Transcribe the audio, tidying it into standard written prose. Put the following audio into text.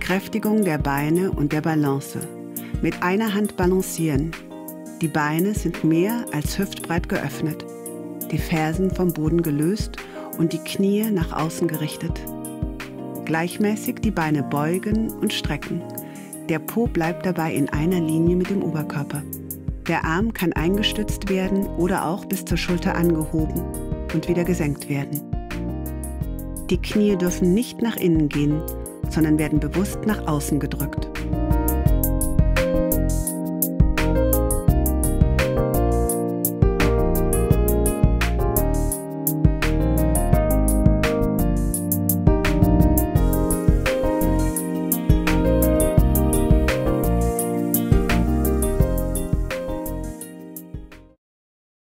Kräftigung der Beine und der Balance. Mit einer Hand balancieren. Die Beine sind mehr als hüftbreit geöffnet. Die Fersen vom Boden gelöst und die Knie nach außen gerichtet. Gleichmäßig die Beine beugen und strecken. Der Po bleibt dabei in einer Linie mit dem Oberkörper. Der Arm kann eingestützt werden oder auch bis zur Schulter angehoben und wieder gesenkt werden. Die Knie dürfen nicht nach innen gehen, sondern werden bewusst nach außen gedrückt.